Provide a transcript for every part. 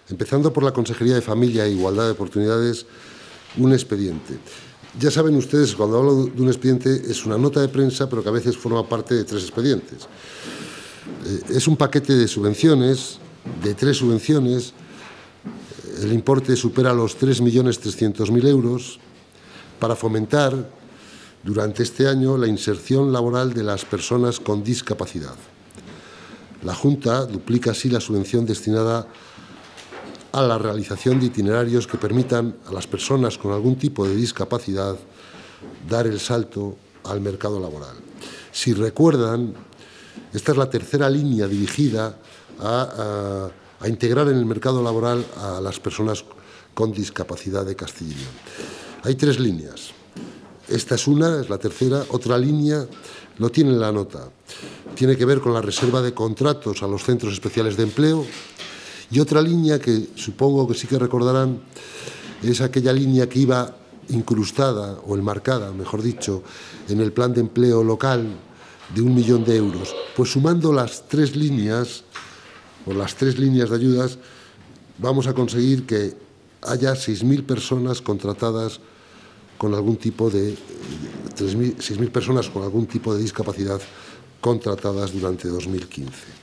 Empezando por la Consejería de Familia e Igualdad de Oportunidades, un expediente. Ya saben ustedes, cuando hablo de un expediente, es una nota de prensa, pero que a veces forma parte de 3 expedientes. Es un paquete de subvenciones, de 3 subvenciones. El importe supera los 3.300.000 euros para fomentar durante este año la inserción laboral de las personas con discapacidad. La Junta duplica así la subvención destinada a la realización de itinerarios que permitan a las personas con algún tipo de discapacidad dar el salto al mercado laboral. Si recuerdan, esta es la tercera línea dirigida a integrar en el mercado laboral a las personas con discapacidad de Castilla y León. Hay 3 líneas. Esta es una, es la tercera. Otra línea, lo tiene en la nota, tiene que ver con la reserva de contratos a los centros especiales de empleo. Y otra línea que supongo que sí que recordarán es aquella línea que iba incrustada o enmarcada, mejor dicho, en el plan de empleo local de 1 millón de euros. Pues sumando las 3 líneas o las 3 líneas de ayudas, vamos a conseguir que haya 6.000 personas contratadas con algún tipo de 6.000 personas con algún tipo de discapacidad contratadas durante 2015.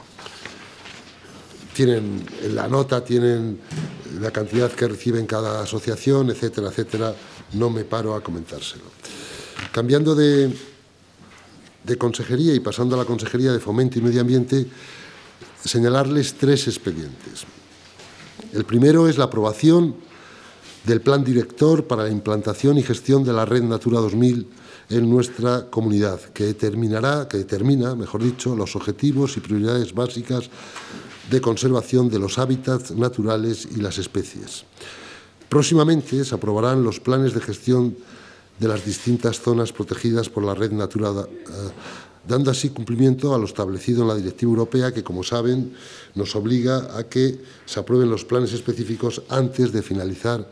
Tienen en la nota, tienen la cantidad que reciben cada asociación, etcétera, etcétera. No me paro a comentárselo. Cambiando de consejería y pasando a la Consejería de Fomento y Medio Ambiente, señalarles 3 expedientes. El primero es la aprobación del Plan Director para la implantación y gestión de la Red Natura 2000 en nuestra comunidad, que determina, mejor dicho, los objetivos y prioridades básicas de conservación de los hábitats naturales y las especies. Próximamente se aprobarán los planes de gestión de las distintas zonas protegidas por la Red Natura, dando así cumplimiento a lo establecido en la Directiva Europea, que, como saben, nos obliga a que se aprueben los planes específicos antes de finalizar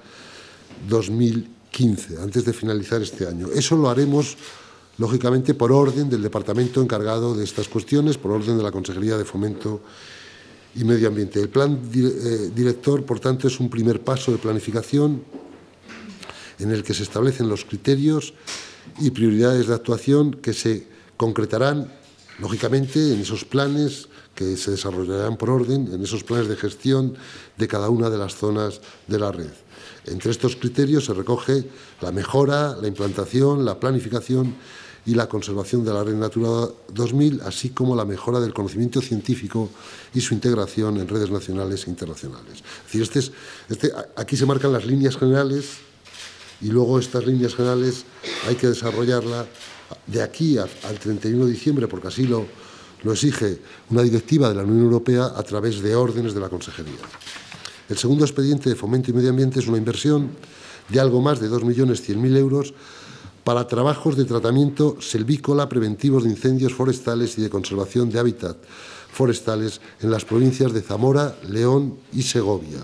2015, antes de finalizar este año. Eso lo haremos, lógicamente, por orden del departamento encargado de estas cuestiones, por orden de la Consejería de Fomento y Medio Ambiente. El plan director, por tanto, es un primer paso de planificación en el que se establecen los criterios y prioridades de actuación que se concretarán, lógicamente, en esos planes que se desarrollarán por orden, en esos planes de gestión de cada una de las zonas de la red. Entre estos criterios se recoge la mejora, la implantación, la planificación y la conservación de la Red Natura 2000, así como la mejora del conocimiento científico y su integración en redes nacionales e internacionales. Es decir, aquí se marcan las líneas generales y luego estas líneas generales hay que desarrollarlas de aquí al 31 de diciembre, porque así lo exige una directiva de la Unión Europea a través de órdenes de la Consejería. El segundo expediente de Fomento y Medio Ambiente es una inversión de algo más de 2.100.000 euros para trabajos de tratamiento selvícola preventivos de incendios forestales y de conservación de hábitat forestales en las provincias de Zamora, León y Segovia.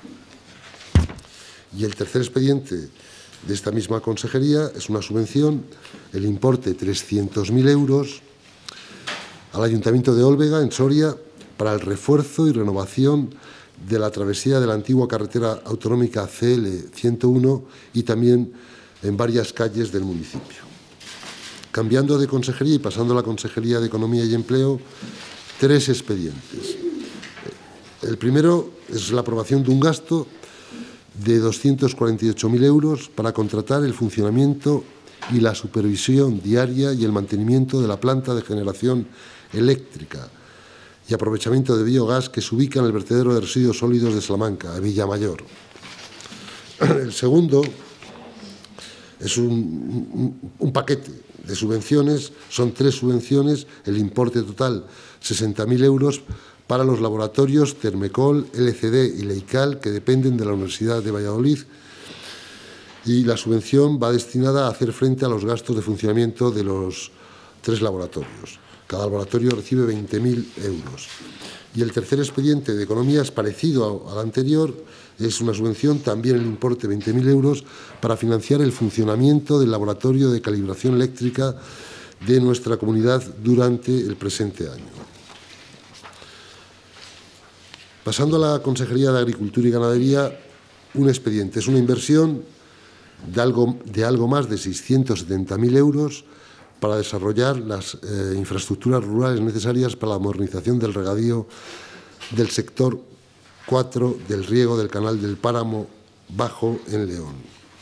Y el tercer expediente de esta misma consejería es una subvención, el importe 300.000 euros, al Ayuntamiento de Olvega, en Soria, para el refuerzo y renovación de la travesía de la antigua carretera autonómica CL 101 y también en varias calles del municipio. Cambiando de consejería y pasando a la Consejería de Economía y Empleo, 3 expedientes. El primero es la aprobación de un gasto de 248.000 euros para contratar el funcionamiento y la supervisión diaria y el mantenimiento de la planta de generación eléctrica y aprovechamiento de biogás que se ubica en el vertedero de residuos sólidos de Salamanca, a Villamayor. El segundo es un paquete de subvenciones, son 3 subvenciones, el importe total 60.000 euros para los laboratorios Termecol, LCD y Leical, que dependen de la Universidad de Valladolid, y la subvención va destinada a hacer frente a los gastos de funcionamiento de los 3 laboratorios. Cada laboratorio recibe 20.000 euros. Y el tercer expediente de economía es parecido al anterior, es una subvención, también el importe de 20.000 euros, para financiar el funcionamiento del laboratorio de calibración eléctrica de nuestra comunidad durante el presente año. Pasando a la Consejería de Agricultura y Ganadería, un expediente. Es una inversión de algo más de 670.000 euros para desarrollar las infraestructuras rurales necesarias para la modernización del regadío del sector 4 del riego del canal del Páramo Bajo en León.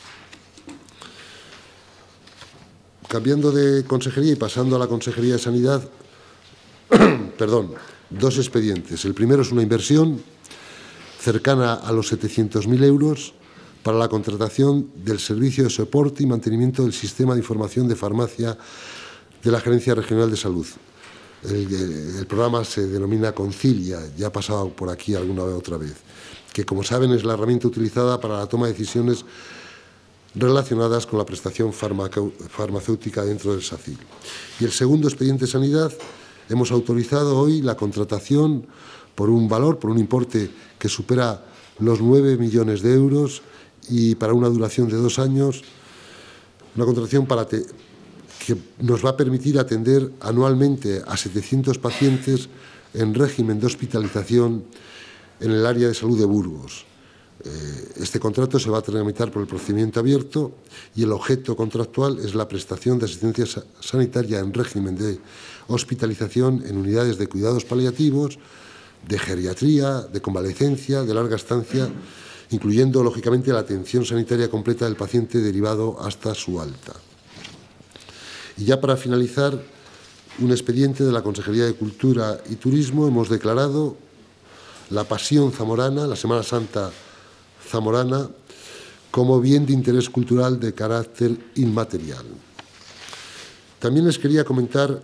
Cambiando de consejería y pasando a la Consejería de Sanidad, perdón, dos expedientes. El primero es una inversión cercana a los 700.000 euros para la contratación del servicio de soporte y mantenimiento del sistema de información de farmacia de la Gerencia Regional de Salud. El programa se denomina Concilia, ya ha pasado por aquí alguna vez otra vez, que como saben es la herramienta utilizada para la toma de decisiones relacionadas con la prestación farmacéutica dentro del SACIL. Y el segundo expediente de sanidad, hemos autorizado hoy la contratación por un importe que supera los 9 millones de euros y para una duración de 2 años, una contratación que nos va a permitir atender anualmente a 700 pacientes en régimen de hospitalización en el área de salud de Burgos. Este contrato se va a tramitar por el procedimiento abierto y el objeto contractual es la prestación de asistencia sanitaria en régimen de hospitalización en unidades de cuidados paliativos, de geriatría, de convalecencia, de larga estancia, incluyendo, lógicamente, la atención sanitaria completa del paciente derivado hasta su alta. Y ya para finalizar, un expediente de la Consejería de Cultura y Turismo. Hemos declarado la Pasión Zamorana, la Semana Santa zamorana, como bien de interés cultural de carácter inmaterial. También les quería comentar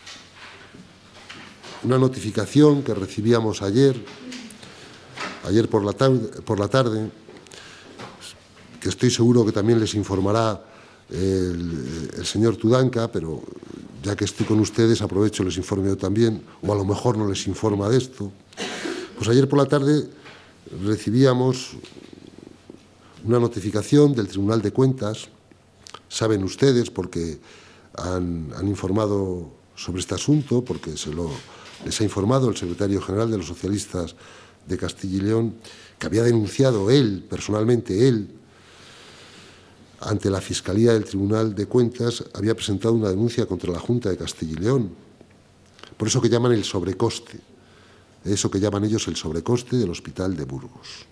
una notificación que recibíamos ayer por la tarde, que estoy seguro que también les informará el señor Tudanca, pero ya que estoy con ustedes aprovecho y les informo yo también, o a lo mejor no les informa de esto. Pues ayer por la tarde recibíamos una notificación del Tribunal de Cuentas. Saben ustedes, porque han informado sobre este asunto, porque les ha informado el secretario general de los socialistas de Castilla y León, que había denunciado él, personalmente él, ante la Fiscalía del Tribunal de Cuentas, había presentado una denuncia contra la Junta de Castilla y León, por eso que llaman el sobrecoste, eso que llaman ellos el sobrecoste del Hospital de Burgos.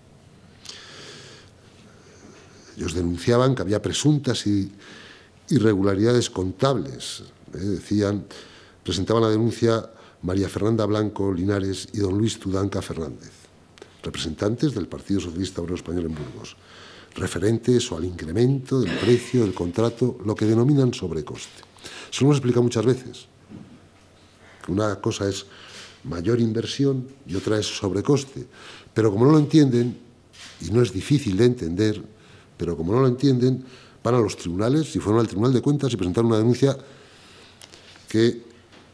Ellos denunciaban que había presuntas irregularidades contables. Presentaban la denuncia María Fernanda Blanco Linares y don Luis Tudanca Fernández, representantes del Partido Socialista Obrero Español en Burgos, referentes al incremento del precio del contrato, lo que denominan sobrecoste. Se lo hemos explicado muchas veces, que una cosa es mayor inversión y otra es sobrecoste, pero como no lo entienden, y no es difícil de entender, pero como no lo entienden, van a los tribunales, y fueron al Tribunal de Cuentas y presentaron una denuncia que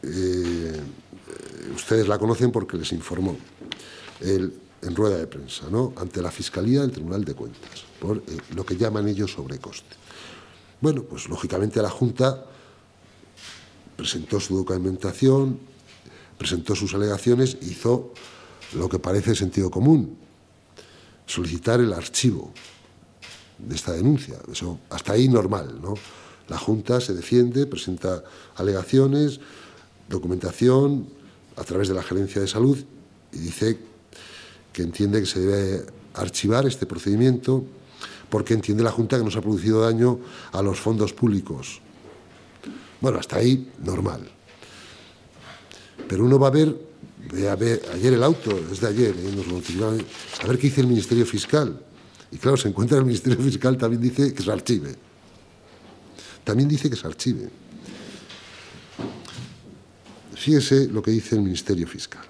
ustedes la conocen porque les informó en rueda de prensa, ¿no?, ante la Fiscalía del Tribunal de Cuentas, por lo que llaman ellos sobrecoste. Bueno, pues lógicamente la Junta presentó su documentación, presentó sus alegaciones, hizo lo que parece sentido común, solicitar el archivo de esta denuncia. Eso hasta ahí normal, ¿no? La Junta se defiende, presenta alegaciones, documentación a través de la Gerencia de Salud y dice que entiende que se debe archivar este procedimiento porque entiende la Junta que no se ha producido daño a los fondos públicos. Bueno, hasta ahí normal. Pero uno va a ver ayer el auto, es de ayer, nos lo notificaron, a ver qué dice el Ministerio Fiscal. Y claro, se encuentra el Ministerio Fiscal, también dice que se archive. También dice que se archive. Fíjese lo que dice el Ministerio Fiscal.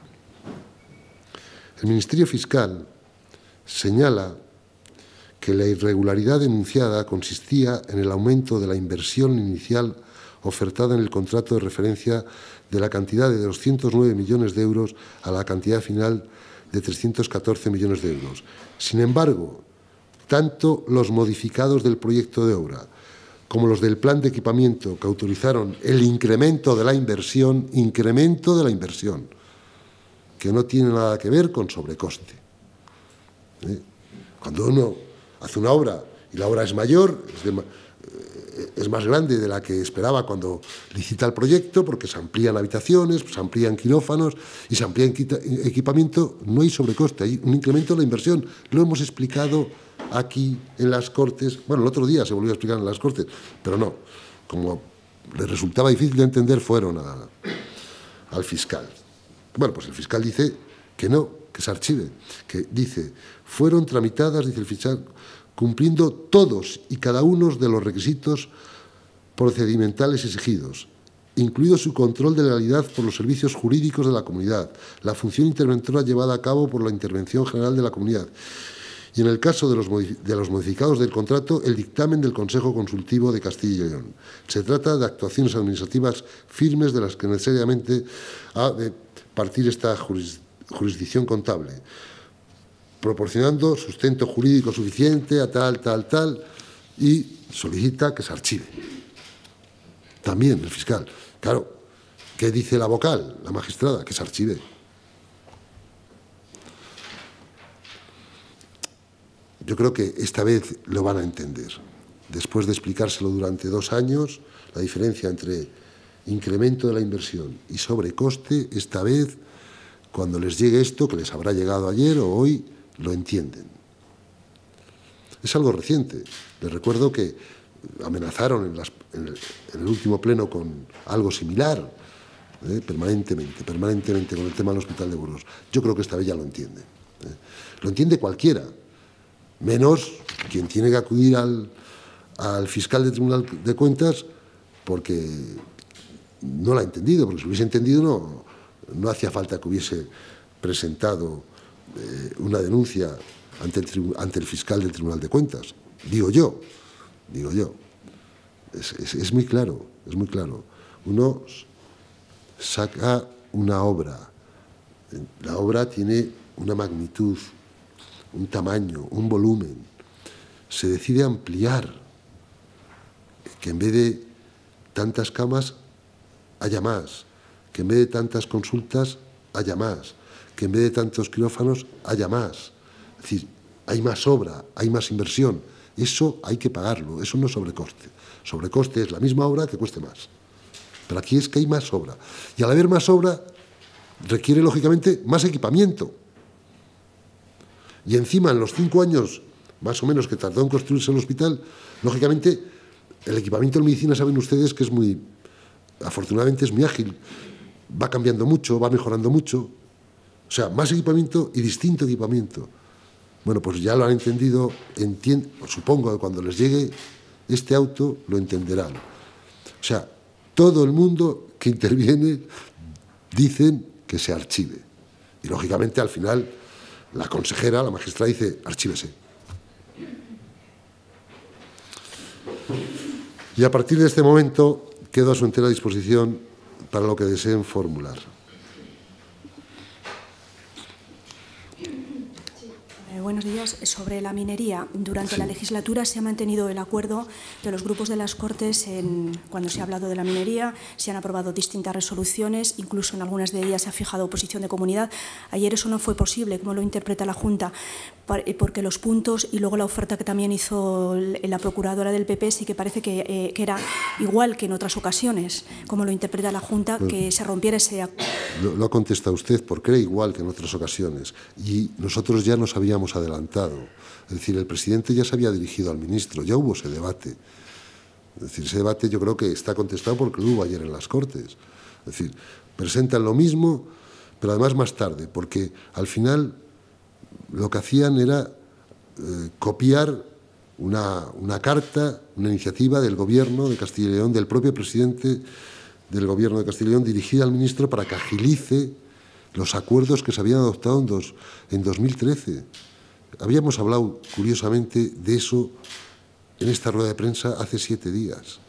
El Ministerio Fiscal señala que la irregularidad denunciada consistía en el aumento de la inversión inicial ofertada en el contrato de referencia de la cantidad de 209 millones de euros a la cantidad final de 314 millones de euros. Sin embargo, tanto los modificados del proyecto de obra como los del plan de equipamiento que autorizaron el incremento de la inversión, que no tiene nada que ver con sobrecoste. Cuando uno hace una obra y la obra es mayor, es más grande de la que esperaba cuando licita el proyecto, porque se amplían habitaciones, se amplían quirófanos y se amplía equipamiento, no hay sobrecoste, hay un incremento de la inversión. Lo hemos explicado aquí en las Cortes, bueno, el otro día se volvió a explicar en las Cortes, pero no, como les resultaba difícil de entender, fueron al fiscal. Bueno, pues el fiscal dice que no, que se archive, que dice, fueron tramitadas, dice el fiscal, cumpliendo todos y cada uno de los requisitos procedimentales exigidos, incluido su control de legalidad por los servicios jurídicos de la comunidad, la función interventora llevada a cabo por la intervención general de la comunidad, y en el caso de los modificados del contrato, el dictamen del Consejo Consultivo de Castilla y León. Se trata de actuaciones administrativas firmes de las que necesariamente ha de partir esta jurisdicción contable, proporcionando sustento jurídico suficiente a tal, y solicita que se archive. También el fiscal. Claro, ¿qué dice la vocal, la magistrada? Que se archive. Yo creo que esta vez lo van a entender. Después de explicárselo durante 2 años, la diferencia entre incremento de la inversión y sobrecoste, esta vez, cuando les llegue esto, que les habrá llegado ayer o hoy, lo entienden. Es algo reciente. Les recuerdo que amenazaron en el último pleno con algo similar, permanentemente con el tema del Hospital de Burgos. Yo creo que esta vez ya lo entienden. Lo entiende cualquiera, menos quien tiene que acudir al fiscal del Tribunal de Cuentas porque no lo ha entendido, porque si lo hubiese entendido no hacía falta que hubiese presentado una denuncia ante el fiscal del Tribunal de Cuentas. Digo yo. Es muy claro, es muy claro. Uno saca una obra, la obra tiene una magnitud, un tamaño, un volumen, se decide ampliar, que en vez de tantas camas haya más, que en vez de tantas consultas haya más, que en vez de tantos quirófanos haya más. Es decir, hay más obra, hay más inversión. Eso hay que pagarlo, eso no es sobrecoste. Sobrecoste es la misma obra que cueste más. Pero aquí es que hay más obra. Y al haber más obra, requiere, lógicamente, más equipamiento. Y encima, en los 5 años, más o menos, que tardó en construirse el hospital, lógicamente, el equipamiento en medicina, saben ustedes que es muy, afortunadamente, es muy ágil. Va cambiando mucho, va mejorando mucho. O sea, más equipamiento y distinto equipamiento. Bueno, pues ya lo han entendido, supongo que cuando les llegue este auto lo entenderán. O sea, todo el mundo que interviene dicen que se archive. Y lógicamente al final la consejera, la magistrada dice, archívese. Y a partir de este momento quedo a su entera disposición para lo que deseen formular. Buenos días. Sobre la minería, durante la legislatura se ha mantenido el acuerdo de los grupos de las Cortes cuando se ha hablado de la minería, se han aprobado distintas resoluciones, incluso en algunas de ellas se ha fijado posición de comunidad. Ayer eso no fue posible, ¿cómo lo interpreta la Junta? Porque los puntos y luego la oferta que también hizo la procuradora del PP sí que parece que era igual que en otras ocasiones. ¿Cómo lo interpreta la Junta que se rompiera ese acuerdo? Lo ha contestado usted, porque era igual que en otras ocasiones. Y nosotros ya nos habíamos adelantado. Es decir, el presidente ya se había dirigido al ministro, ya hubo ese debate. Es decir, ese debate yo creo que está contestado porque lo hubo ayer en las Cortes. Es decir, presentan lo mismo, pero además más tarde, porque al final lo que hacían era copiar una carta, una iniciativa del Gobierno de Castilla y León, del propio presidente del Gobierno de Castilla y León, dirigida al ministro para que agilice los acuerdos que se habían adoptado en 2013. Habíamos hablado, curiosamente, de eso en esta rueda de prensa hace 7 días.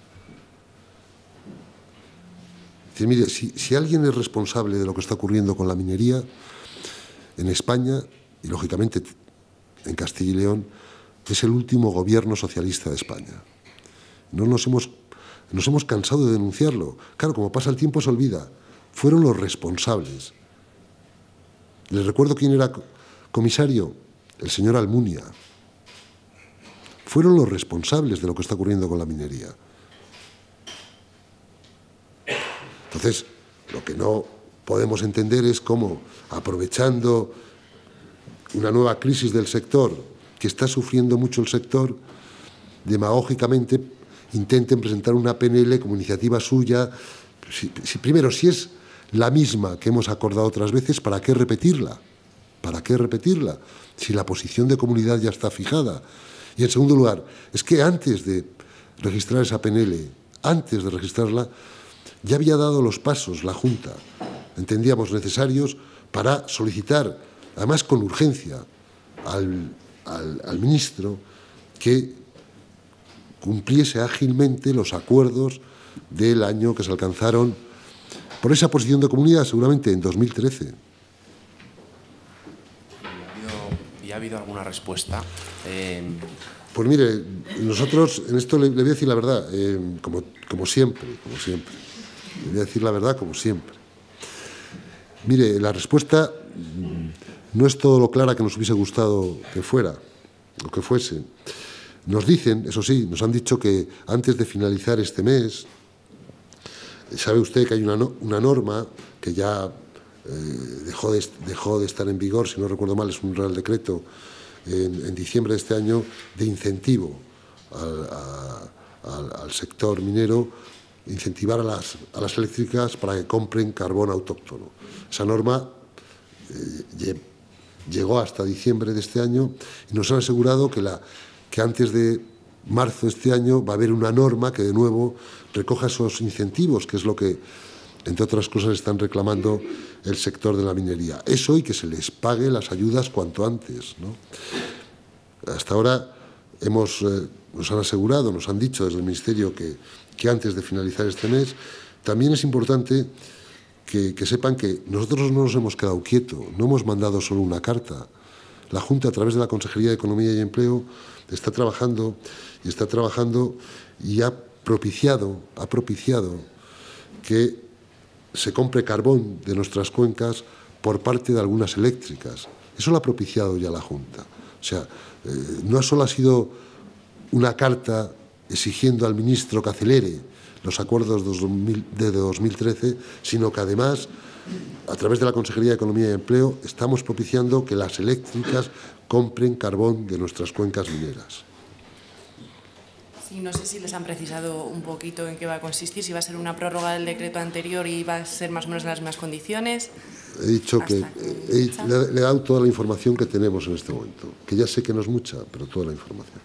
Es decir, mire, si alguien es responsable de lo que está ocurriendo con la minería en España, y lógicamente en Castilla y León, es el último gobierno socialista de España. No nos hemos cansado de denunciarlo. Claro, como pasa el tiempo se olvida. Fueron los responsables. Les recuerdo quién era comisario, el señor Almunia. Fueron los responsables de lo que está ocurriendo con la minería. Entonces, lo que no podemos entender es cómo, aprovechando una nueva crisis del sector, que está sufriendo mucho el sector, demagógicamente intenten presentar una PNL como iniciativa suya. Primero, si es la misma que hemos acordado otras veces, ¿para qué repetirla? ¿Para qué repetirla? Si la posición de comunidad ya está fijada. Y en segundo lugar, es que antes de registrar esa PNL, antes de registrarla, ya había dado los pasos la Junta, entendíamos necesarios, para solicitar, además con urgencia, al ministro que cumpliese ágilmente los acuerdos del año que se alcanzaron por esa posición de comunidad, seguramente en 2013. ¿Y ha habido alguna respuesta? Pues mire, nosotros en esto le voy a decir la verdad, como siempre. Le voy a decir la verdad como siempre. Mire, la respuesta no es todo lo clara que nos hubiese gustado que fuera, o que fuese. Nos dicen, eso sí, nos han dicho que antes de finalizar este mes, sabe usted que hay una norma que ya dejó de estar en vigor, si no recuerdo mal, es un Real Decreto, en diciembre de este año, de incentivo al sector minero, incentivar a las eléctricas para que compren carbón autóctono. Esa norma llegó hasta diciembre de este año y nos han asegurado que antes de marzo de este año va a haber una norma que de nuevo recoja esos incentivos, que es lo que, entre otras cosas, están reclamando el sector de la minería. Eso, y que se les pague las ayudas cuanto antes, ¿no? Hasta ahora nos han asegurado, nos han dicho desde el Ministerio que antes de finalizar este mes. También es importante que sepan que nosotros no nos hemos quedado quietos, no hemos mandado solo una carta. La Junta, a través de la Consejería de Economía y Empleo, está trabajando y ha propiciado que se compre carbón de nuestras cuencas por parte de algunas eléctricas. Eso lo ha propiciado ya la Junta. O sea, no solo ha sido una carta exigiendo al ministro que acelere los acuerdos de 2013, sino que además, a través de la Consejería de Economía y Empleo, estamos propiciando que las eléctricas compren carbón de nuestras cuencas mineras. Sí, no sé si les han precisado un poquito en qué va a consistir, si va a ser una prórroga del decreto anterior y va a ser más o menos en las mismas condiciones. He dicho que le he dado toda la información que tenemos en este momento, que ya sé que no es mucha, pero toda la información.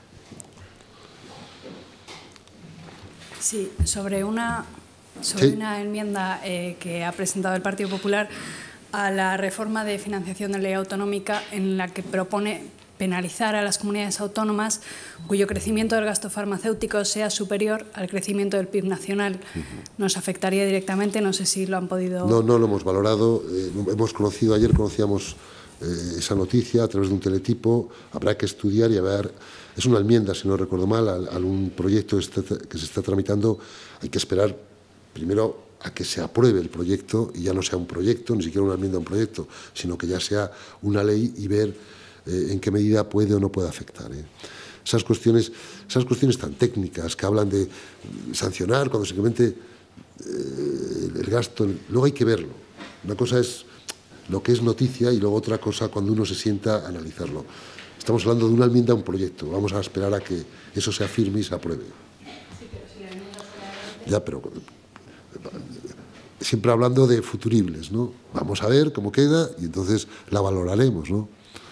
Sí, sobre una enmienda que ha presentado el Partido Popular a la reforma de financiación de ley autonómica, en la que propone penalizar a las comunidades autónomas cuyo crecimiento del gasto farmacéutico sea superior al crecimiento del PIB nacional. Nos afectaría directamente, no sé si lo han podido... No lo hemos valorado. Ayer conocíamos esa noticia a través de un teletipo. Habrá que estudiar y a ver. Es una enmienda, si no recuerdo mal, a un proyecto que se está tramitando. Hay que esperar primero a que se apruebe el proyecto y ya no sea un proyecto, ni siquiera una enmienda a un proyecto, sino que ya sea una ley y ver en qué medida puede o no puede afectar. Esas cuestiones tan técnicas que hablan de sancionar cuando se incremente el gasto, luego hay que verlo. Una cosa es lo que es noticia y luego otra cosa cuando uno se sienta a analizarlo. Estamos hablando de una enmienda a un proyecto. Vamos a esperar a que eso sea firme y se apruebe. Sí, pero si la enmienda fuera... Ya, pero siempre hablando de futuribles, ¿no? Vamos a ver cómo queda y entonces la valoraremos, ¿no?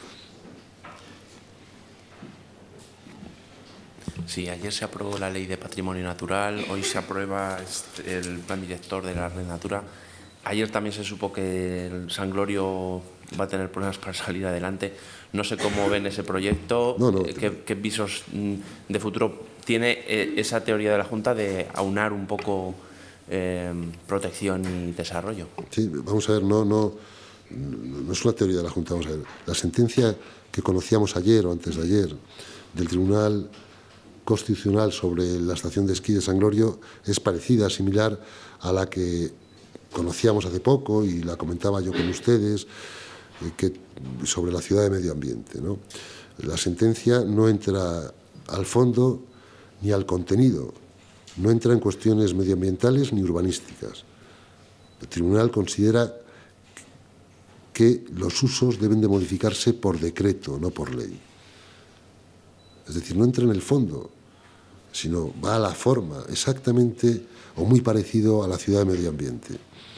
Sí, ayer se aprobó la Ley de Patrimonio Natural, hoy se aprueba el Plan Director de la Red Natura. Ayer también se supo que el San Glorio va a tener problemas para salir adelante. No sé cómo ven ese proyecto, qué visos de futuro tiene esa teoría de la Junta de aunar un poco protección y desarrollo. Sí, vamos a ver, no es una teoría de la Junta, vamos a ver. La sentencia que conocíamos ayer o antes de ayer del Tribunal Constitucional sobre la estación de esquí de San Glorio es parecida, similar a la que conocíamos hace poco y la comentaba yo con ustedes. sobre la ciudad de medio ambiente, ¿no? La sentencia no entra al fondo ni al contenido, no entra en cuestiones medioambientales ni urbanísticas. El tribunal considera que los usos deben de modificarse por decreto, no por ley. Es decir, no entra en el fondo, sino va a la forma, exactamente o muy parecido a la ciudad de medio ambiente.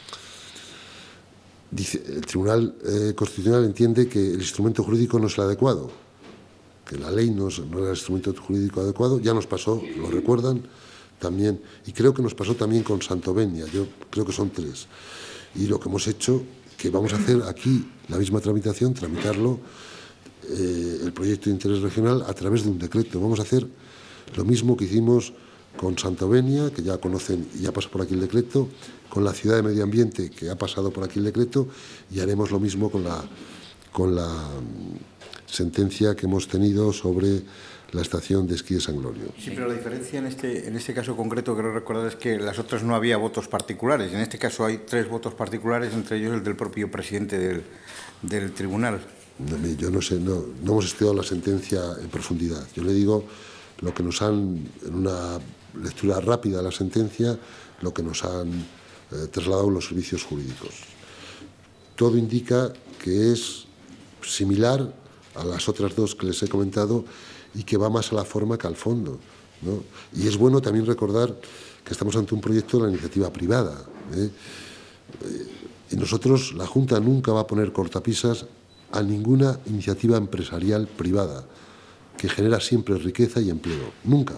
Dice, el Tribunal Constitucional entiende que el instrumento jurídico no es el adecuado, que la ley no era el instrumento jurídico adecuado. Ya nos pasó, lo recuerdan también, y creo que nos pasó también con Santovenia, yo creo que son 3. Y lo que hemos hecho, que vamos a hacer aquí la misma tramitación, tramitarlo, el proyecto de interés regional a través de un decreto. Vamos a hacer lo mismo que hicimos con Santovenia, que ya conocen y ya pasa por aquí el decreto, con la ciudad de medio ambiente, que ha pasado por aquí el decreto, y haremos lo mismo con la sentencia que hemos tenido sobre la estación de esquí de San Glorio. Sí, pero la diferencia en este caso concreto, quiero recordar, es que las otras no había votos particulares. En este caso hay 3 votos particulares, entre ellos el del propio presidente del tribunal. Yo no sé, no hemos estudiado la sentencia en profundidad. Yo le digo lo que nos han, en una lectura rápida de la sentencia, lo que nos han trasladado los servicios jurídicos. Todo indica que es similar a las otras 2 que les he comentado y que va más a la forma que al fondo, ¿no? Y es bueno también recordar que estamos ante un proyecto de la iniciativa privada, y nosotros, la Junta nunca va a poner cortapisas a ninguna iniciativa empresarial privada que genera siempre riqueza y empleo. Nunca.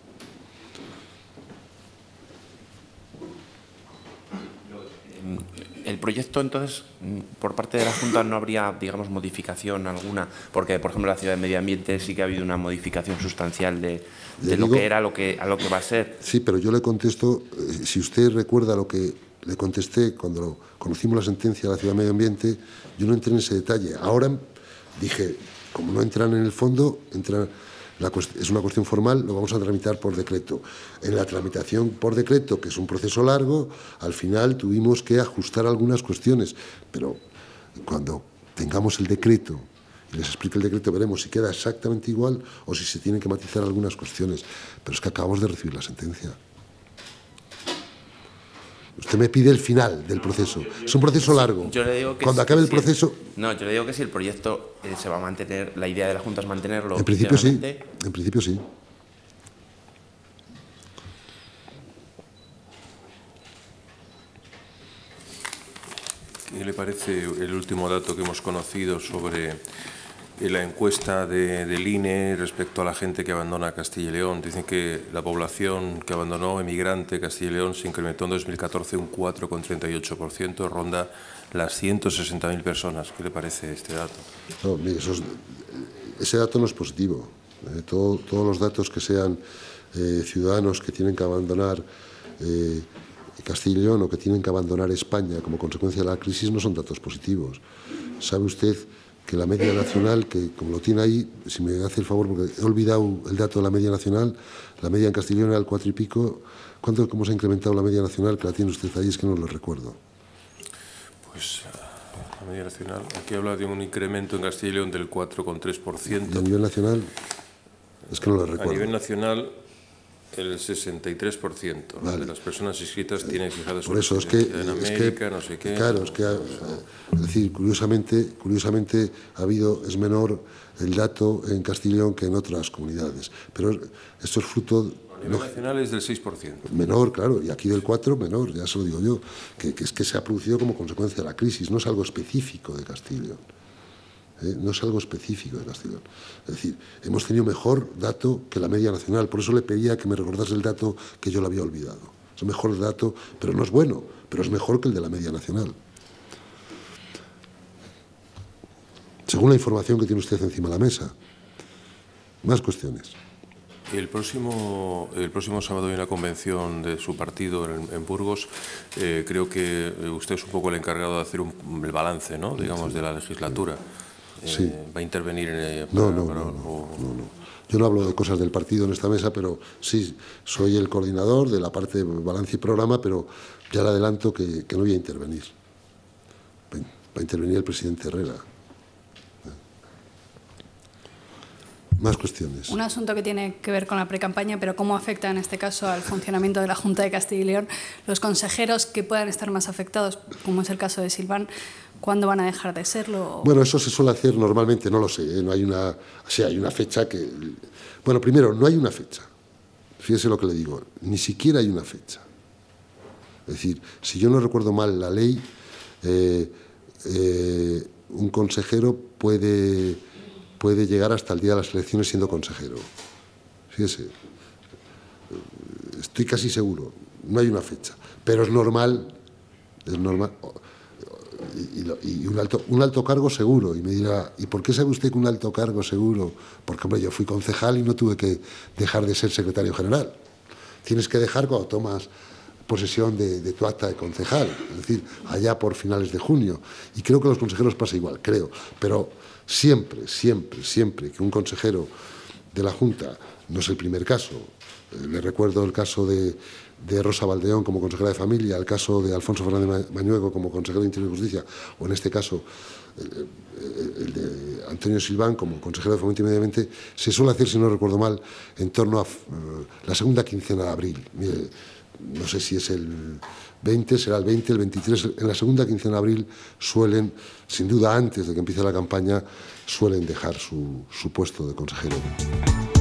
El proyecto, entonces, por parte de la Junta no habría, digamos, modificación alguna, porque, por ejemplo, la ciudad de medio ambiente sí que ha habido una modificación sustancial de lo que era a lo que va a ser. Sí, pero yo le contesto, si usted recuerda lo que le contesté cuando conocimos la sentencia de la ciudad de medio ambiente, yo no entré en ese detalle. Ahora dije, como no entran en el fondo, es una cuestión formal, lo vamos a tramitar por decreto. En la tramitación por decreto, que es un proceso largo, al final tuvimos que ajustar algunas cuestiones, pero cuando tengamos el decreto y les explique el decreto, veremos si queda exactamente igual o si se tienen que matizar algunas cuestiones. Pero es que acabamos de recibir la sentencia. Usted me pide el final del proceso. Es un proceso largo. Yo le digo que cuando acabe el proceso... No, yo le digo que si el proyecto se va a mantener, la idea de la Junta es mantenerlo. En principio sí. En principio sí. ¿Qué le parece el último dato que hemos conocido sobre la encuesta del INE respecto a la gente que abandona Castilla y León? Dicen que la población que abandonó emigrante Castilla y León se incrementó en 2014 un 4,38%, ronda las 160.000 personas. ¿Qué le parece este dato? No, mire, ese dato no es positivo. Todos los datos que sean ciudadanos que tienen que abandonar Castilla y León o que tienen que abandonar España como consecuencia de la crisis no son datos positivos. ¿Sabe usted que la media nacional, que como lo tiene ahí, si me hace el favor, porque he olvidado el dato de la media nacional, la media en Castilla y León era el 4 y pico, ¿cómo se ha incrementado la media nacional? Que la tiene usted ahí, es que no lo recuerdo. Pues la media nacional, aquí habla de un incremento en Castilla y León del 4,3%. ¿Y a nivel nacional? Es que no lo recuerdo. A nivel nacional, el 63% vale. de las personas inscritas tienen fijada su por eso, residencia en América, no sé qué. Claro, es decir, curiosamente es menor el dato en Castilla y León que en otras comunidades. Pero esto es fruto... A nivel nacional es del 6%. Menor, claro, y aquí del 4, menor, ya se lo digo yo, que es que se ha producido como consecuencia de la crisis, no es algo específico de Castilla y León. No es algo específico de Castilla y León. Es decir, hemos tenido mejor dato que la media nacional, por eso le pedía que me recordase el dato que yo le había olvidado. Es el mejor dato, pero no es bueno, pero es mejor que el de la media nacional. Según la información que tiene usted encima de la mesa. Más cuestiones. El próximo sábado hay una convención de su partido en Burgos. Creo que usted es un poco el encargado de hacer el balance, ¿no?, digamos, de la legislatura. Sí. ¿Va a intervenir? No. Yo no hablo de cosas del partido en esta mesa, pero sí, soy el coordinador de la parte de balance y programa, pero ya le adelanto que no voy a intervenir. va a intervenir el presidente Herrera. Más cuestiones. Un asunto que tiene que ver con la precampaña, pero cómo afecta en este caso al funcionamiento de la Junta de Castilla y León. Los consejeros que puedan estar más afectados, como es el caso de Silván, ¿cuándo van a dejar de serlo? Bueno, eso se suele hacer normalmente, no lo sé, ¿eh? No hay una, o sea, hay una fecha que... Bueno, primero, no hay una fecha. Fíjese lo que le digo, ni siquiera hay una fecha. Es decir, si yo no recuerdo mal la ley, un consejero puede llegar hasta el día de las elecciones siendo consejero. Fíjese, estoy casi seguro, no hay una fecha, pero es normal, y un alto cargo seguro. Y me dirá, ¿y por qué sabe usted que un alto cargo seguro? Porque, hombre, yo fui concejal y no tuve que dejar de ser secretario general. Tienes que dejar cuando tomas posesión de tu acta de concejal, es decir, allá por finales de junio. Y creo que a los consejeros pasa igual, creo. Pero siempre que un consejero de la Junta, no es el primer caso, le recuerdo el caso de Rosa Valdeón como consejera de Familia, el caso de Alfonso Fernández Mañueco como consejero de Interior y Justicia, o en este caso el de Antonio Silván como consejero de Fomento y Medio Ambiente, se suele hacer, si no recuerdo mal, en torno a la segunda quincena de abril. Mire, no sé si es el 20, será el 20, el 23, en la segunda quincena de abril suelen, sin duda antes de que empiece la campaña, suelen dejar su puesto de consejero.